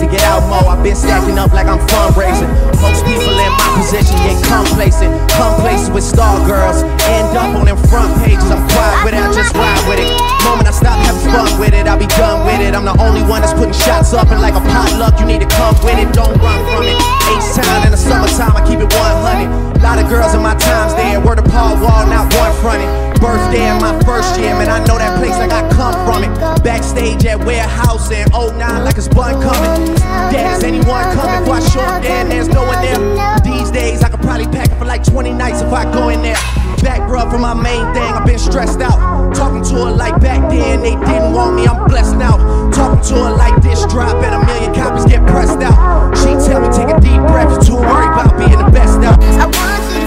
need to get out more. I've been stacking up like I'm fundraising. Most people in my position get complacent. Come places with star girls, end up on them front pages. I'm quiet with it, I just ride with it. Moment I stop having fun with it, I'll be done with it. I'm the only one that's putting shots up, and like a potluck, you need to come with it. Don't run from it. H-Town in the summertime, I keep it 100. A lot of girls in my times there, word of Paul Wall, not one fronted. Birthday in my first year, man, I know that place like I come from it. Backstage at Warehouse in 09 like it's bun coming. Dad, is anyone coming? Before I show up there and there's no one there. These days I could probably pack it for like 20 nights if I go in there. Back rub for my main thing, I've been stressed out. Talking to her like back then, they didn't want me, I'm blessed now. Talking to her like this drop and a million copies get pressed out. She tell me take a deep breath, you're too worried about being the best out. I want you to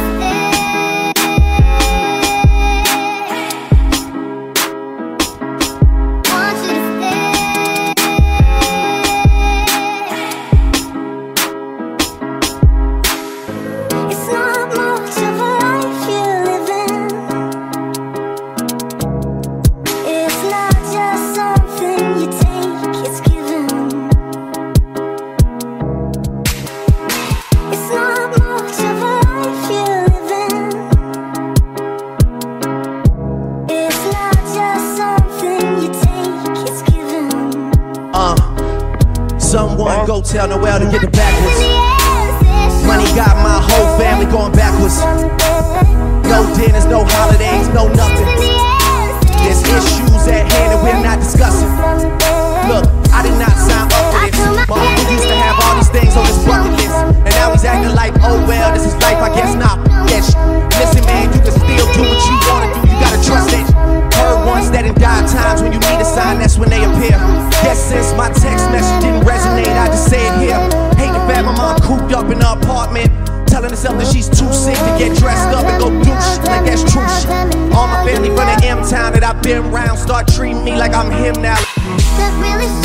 someone go tell Noel to get the backwards. Money got my whole family going backwards. No dinners, no holidays, no nothing. There's issues at hand that we're not discussing. Look, I did not sign up for this. My uncle used to have all these things on his bucket list, and now he's acting like, oh well, this is life, I guess not. Yes, listen man, you can still do what you wanna do, you gotta trust it. Heard once that in dire times when you need a sign, that's when they appear. Guess since my text message didn't resonate, I just say it here. Hate the fact my mom cooped up in her apartment, telling herself that she's too sick to get dressed up and go do shit like that's true shit. All my family from the M-town that I've been around start treating me like I'm him now.